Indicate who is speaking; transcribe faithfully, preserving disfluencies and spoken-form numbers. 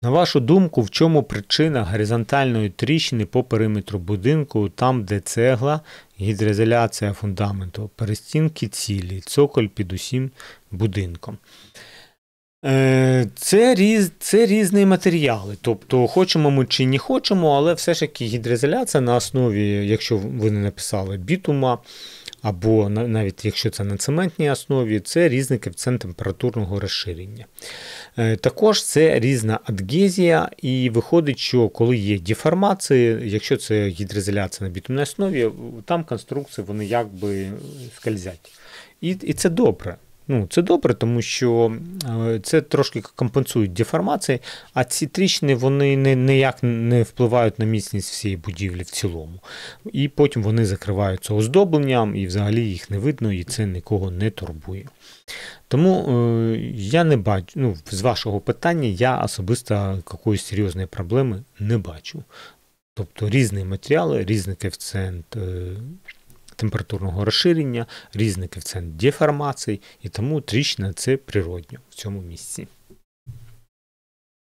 Speaker 1: На вашу думку, в чому причина горизонтальної тріщини по периметру будинку, там, де цегла, гідроізоляція фундаменту, перестінки цілі, цоколь під усім будинком? Це, різ, це різні матеріали, тобто хочемо ми чи не хочемо, але все ж таки гідроізоляція на основі, якщо ви не написали бітума, або навіть якщо це на цементній основі, це різний коефіцієнт температурного розширення. Також це різна адгезія, і виходить, що коли є деформації, якщо це гідроізоляція на бітумній основі, там конструкції вони якби скользять. І, і це добре. Ну, це добре, тому що це трошки компенсують деформації, а ці тріщини вони ніяк не впливають на міцність всієї будівлі в цілому. І потім вони закриваються оздобленням, і взагалі їх не видно, і це нікого не турбує. Тому е, я не бачу, ну, з вашого питання я особисто якоїсь серйозної проблеми не бачу. Тобто різні матеріали, різний коефіцієнт е, температурного розширення, різний коефіцієнт деформацій, і тому тріщина – це природньо в цьому місці.